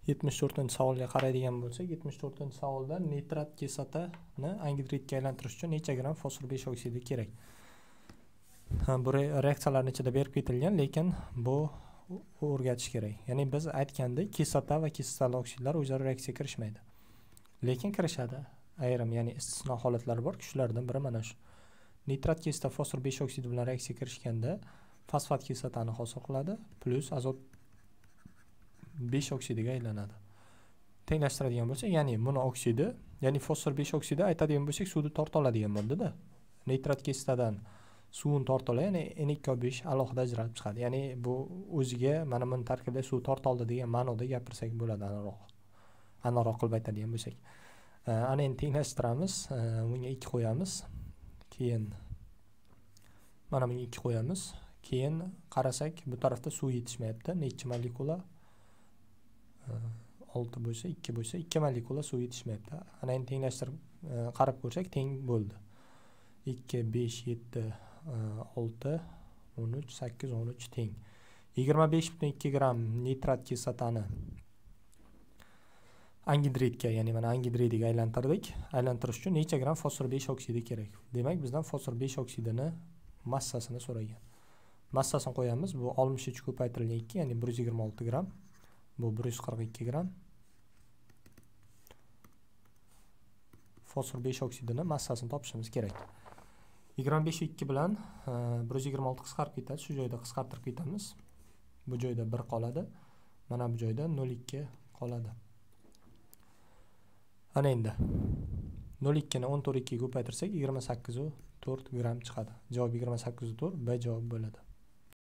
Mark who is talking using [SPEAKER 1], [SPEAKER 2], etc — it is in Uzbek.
[SPEAKER 1] 74-savolga qaraydigan bo'lsak, 74-savolda nitrat kislotani angidridga aylantirish uchun necha gram fosfor 5 oksidi kerak? Bu reaksiyalarning ichida berib ketilgan, lekin bu o'rgatish kerak. Ya'ni biz aytgandek, kislota va kislotali oksidlar o'zaro reaksiyaga kirishmaydi. Lekin kirishadi. Ayrim, ya'ni istisno holatlar bor, shulardan biri mana shu. Nitrat kislota fosfor 5 oksidi bilan reaksiyaga kirishganda fosfat kislotani hosil qiladi, plus azot 5 oksidiga aylanadi. Tenglashtiradigan bo'lsak, ya'ni buni oksidi, ya'ni fosfor 5 oksidi aytadigan bo'lsak, suvni torta oladigan modda-da. Nitrat kislotadan suvni torta oladi, ya'ni N2O5 alohida ajralib chiqadi. Ya'ni bu o'ziga mana buni tarkibida suv torta oldi degan ma'noda gapirsak bo'ladi aniqroq. Aniqroq qilib aytadigan bo'lsak. Ana endi tenglashtiramiz, bunga 2 qo'yamiz. Keyin mana bunga 2 qo'yamiz. Keyin qarasak, bu tarafda suv yetishmayapti. Necha molekula? 6 bo'lsa, 2 bo'lsa, 2 molekula suv yetishmayapti. Ana endi tenglashtirib qarab ko'rsak, teng bo'ldi. 2, 5, 7, 6, 13, 8, 13 teng. 25.2 gram nitrat kislotani angidridga, ya'ni mana angidridiga aylantirdik. Aylantirish uchun necha gram fosfor 5 oksidi kerak? Demak, bizdan fosfor 5 oksidini massasini so'ragan. Massasini qo'yamiz. Bu 63 ko'paytirilgan 2, ya'ni 126 gram. Bu 142 gram. Fosfor 5 oksidini massasini topishimiz kerak. 25 2 bilan 126 qisqarib ketadi. Shu joyda qisqartirib ketamiz. Bu joyda 1 qoladi. Mana bu joyda 0,2 qoladi. Ana endi 0,2 ni 14 2 ga ko'paytirsak 28,4 gram chiqadi. Javob 28,4 B javob bo'ladi.